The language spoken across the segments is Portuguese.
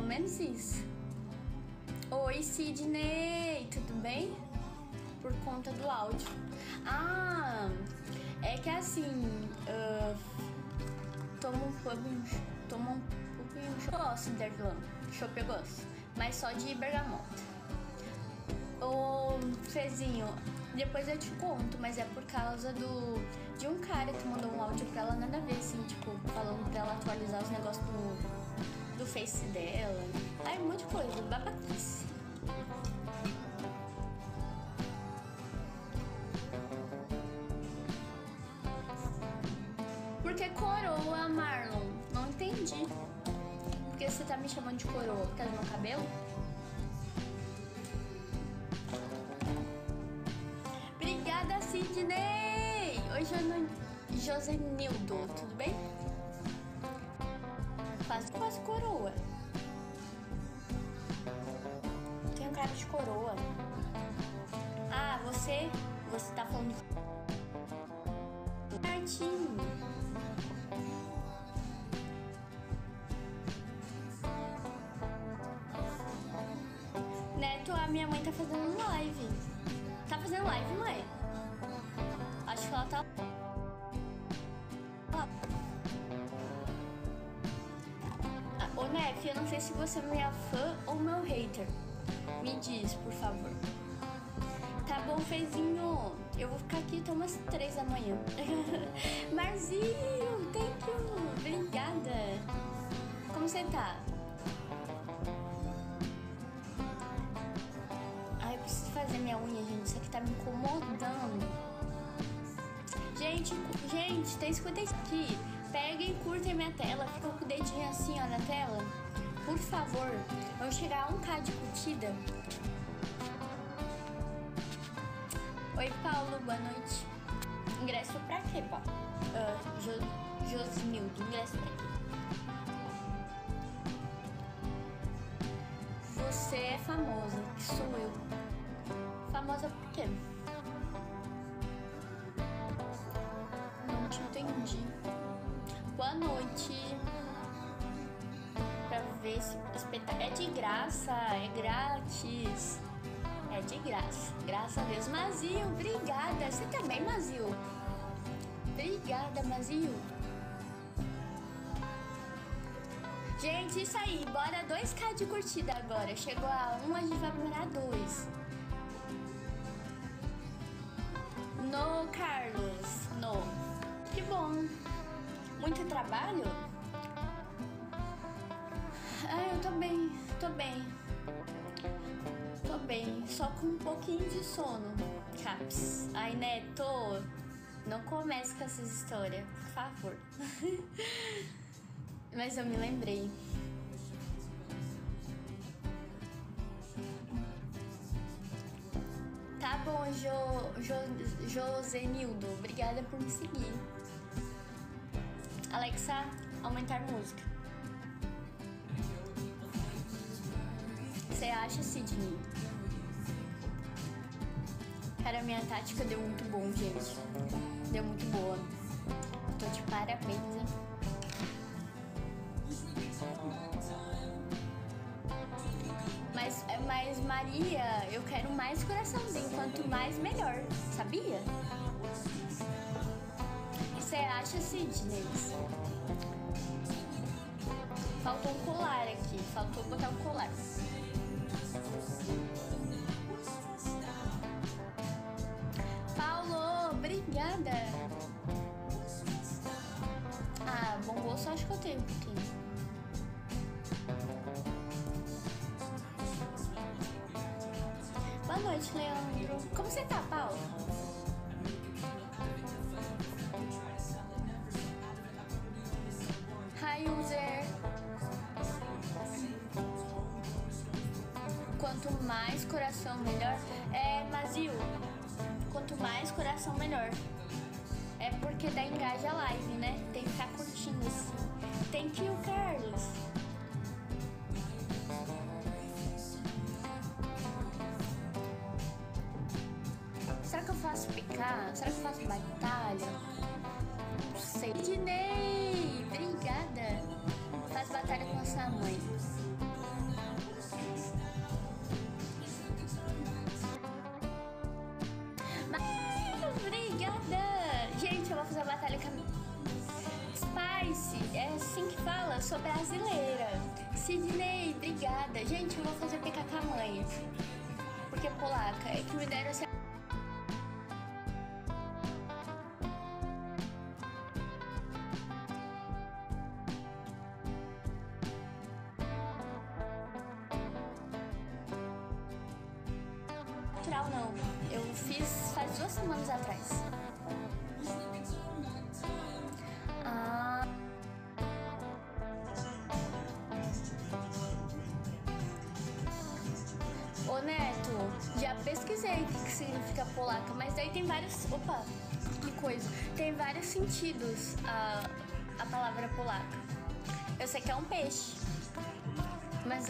menos isso. Oi, Sidney, tudo bem? Por conta do áudio. Ah, é que assim, toma um pouquinho, eu gosto de Ervilã, chopp eu gosto, mas só de bergamota. Ô, Fezinho, depois eu te conto, mas é por causa de um cara que mandou um áudio pra ela, nada a ver, assim, tipo, falando pra ela atualizar os negócios do Face dela. Ai, um monte de coisa, babaquice. Por que coroa, Marlon? Não entendi. Por que você tá me chamando de coroa? Por causa do meu cabelo? Obrigada, Sidney! Oi, Josenildo, tudo bem? Quase coroa. Tem um cara de coroa. Ah, você tá falando de certinho. Neto, a minha mãe tá fazendo live. Tá fazendo live, mãe? Acho que ela tá... Ô, Nef, eu não sei se você é minha fã ou meu hater. Me diz, por favor. Tá bom, Fezinho. Eu vou ficar aqui até umas 3 da manhã. Marzinho, thank you. Obrigada. Como você tá? Ai, eu preciso fazer minha unha, gente. Isso aqui tá me incomodando. Gente, tem 50 aqui. Peguem e curtem minha tela. Fica com o dedinho assim, ó, na tela. Por favor. Vamos chegar a 1K de curtida. Oi, Paulo. Boa noite. Ingresso pra quê, Paulo? Josinildo. Ingresso pra quê? Você é famosa. Que sou eu. Famosa por quê? Não te entendi. Boa noite. Pra ver se espetáculo. É de graça, é grátis. É de graça. Graças a Deus. Mazil, obrigada. Você também, Mazil? Obrigada, Mazil. Gente, isso aí. Bora 2K de curtida agora. Chegou a 1, a gente vai primeiro a 2. No, Carlos. No. Que bom. Muito trabalho? Ah, eu tô bem, só com um pouquinho de sono. Caps. Ai, Neto, não comece com essas histórias, por favor. Mas eu me lembrei. Tá bom, Josenildo, obrigada por me seguir. Alexa, aumentar música. Você acha, Sidney? Cara, minha tática deu muito bom, gente. Deu muito boa. Tô de parabéns, hein? Mas Maria, eu quero mais coraçãozinho. Quanto mais, melhor. Sabia? Você acha, Sidney? Faltou um colar aqui. Faltou botar um colar. Paulo, obrigada. Ah, bom gosto acho que eu tenho um pouquinho. Boa noite, Leandro. Como você tá, Paulo? Hi, user. Quanto mais coração, melhor. É, Mazil. Quanto mais coração, melhor. É porque dá engaja a live, né? Tem que ficar curtindo assim. Thank you, Carlos. Será que eu faço picar? Será que eu faço batalha? Não sei. Sidney, obrigada. Faz batalha com a sua mãe. fala? Eu sou brasileira. Sidney, obrigada. Gente, eu vou fazer PK com a mãe. Porque é polaca. É que me deram essa... Natural não. Eu fiz faz 2 semanas atrás. Ô Neto, já pesquisei o que significa polaca, mas daí tem vários... Opa, que coisa. Tem vários sentidos a palavra polaca. Eu sei que é um peixe, mas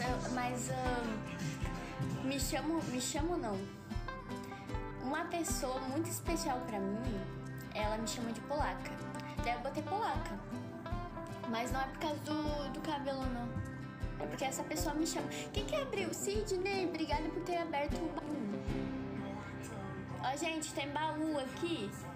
me chamo não. Uma pessoa muito especial pra mim, ela me chama de polaca. Daí eu botei polaca. Mas não é por causa do cabelo, não. É porque essa pessoa me chama. Quem que abriu? Sidney, obrigada por ter aberto o baú. Ó, gente, tem baú aqui.